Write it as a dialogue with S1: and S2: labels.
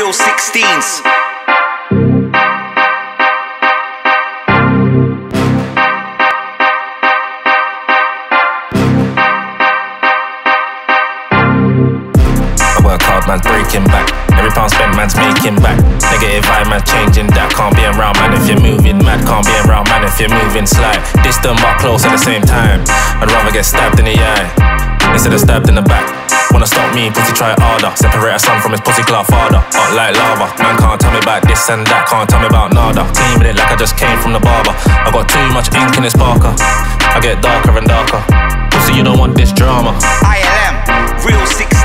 S1: real 16s.
S2: Work hard, man's breaking back. Every pound spent, man's making back. Negative vibe, man's changing that. Can't be around, man, if you're moving mad. Can't be around, man, if you're moving slide. Distant but close at the same time. I'd rather get stabbed in the eye instead of stabbed in the back. Wanna stop me, pussy try harder. Separate a son from his pussy clout father. Hot like lava, man can't tell me about this and that. Can't tell me about nada. Clean with it like I just came from the barber. I got too much ink in this Parker. I get darker and darker. Pussy, you don't want this drama.
S1: iLM, real 16s.